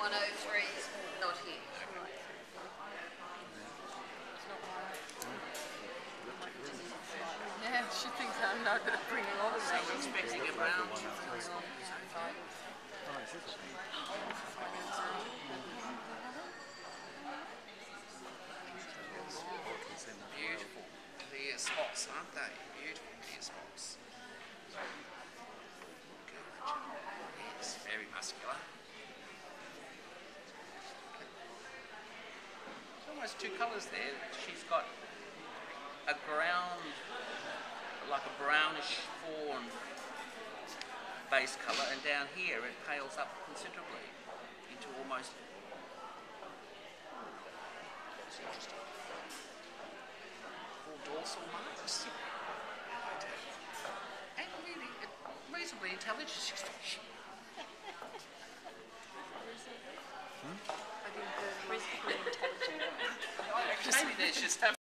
103 is not here. Yeah, she thinks I'm not going to bring it all the So we're expecting a brown. Beautiful clear spots, aren't they? Beautiful clear spots. Yes, very muscular. There's almost two colours there. She's got a ground, like a brownish fawn base colour, and down here it pales up considerably into almost. That's interesting. Full dorsal marks. And really, reasonably intelligent. Reasonably intelligent. Maybe there's just